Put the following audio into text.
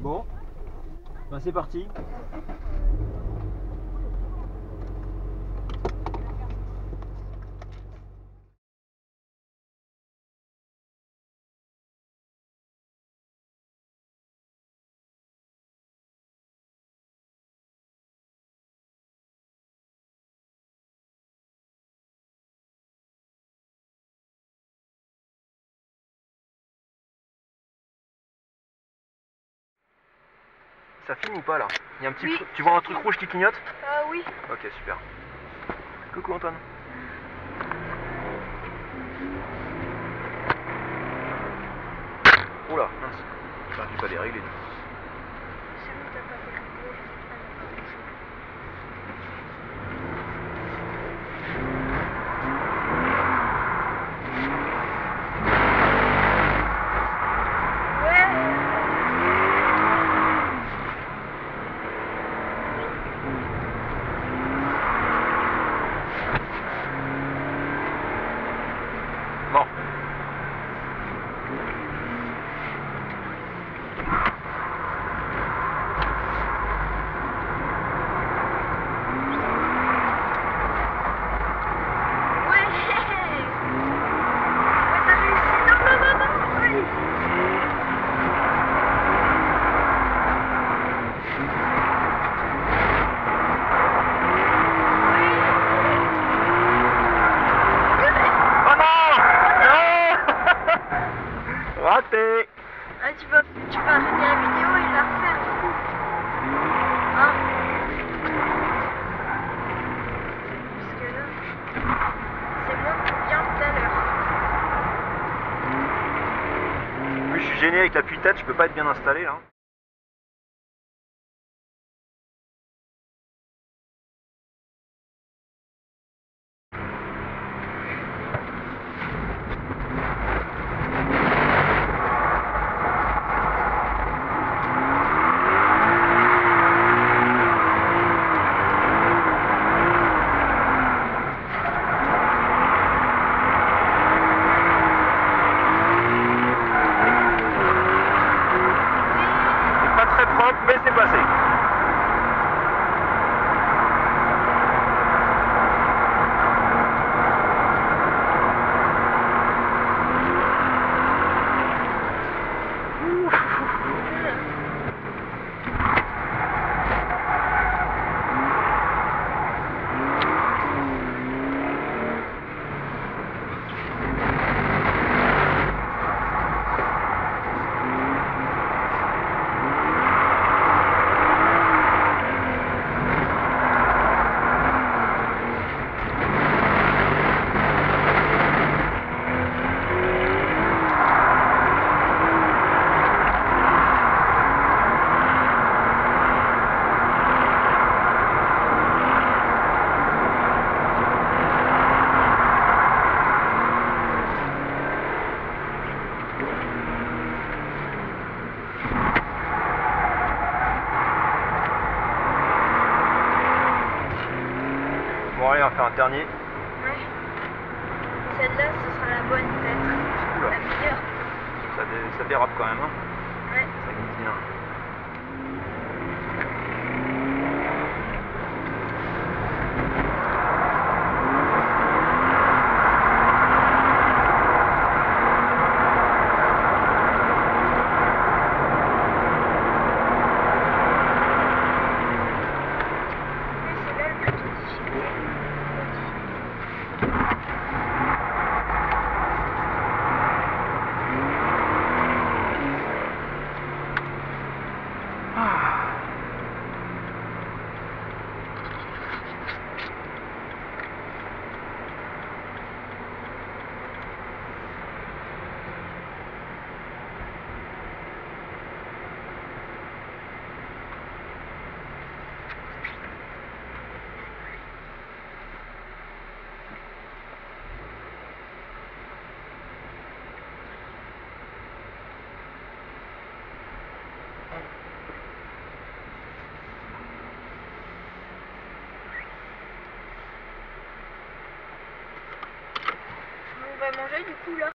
Bon, ben c'est parti. Ça filme ou pas là? Il y a un petit Oui. Tu vois un truc rouge qui clignote? Oui. Ok, super. Coucou Antoine. Oula, mince. J'aurais dû pas les régler. C'est bon, t'as pas fait le boulot, elle a pas bougé. Bon. Raté. Ah, tu vas arrêter la vidéo et la refaire du coup. Hein? Parce que là, c'est moins bien tout à l'heure. Oui, je suis gêné avec l'appui-tête, je peux pas être bien installé là. C'est pas très propre, mais c'est passé. Bon allez, on va faire un dernier. Ouais. Celle-là, ce sera la bonne peut-être. Oula. La meilleure. Ça dérape quand même, hein. Ouais. Ça glisse bien. C'est là le plus de difficulté. On va manger du coup là.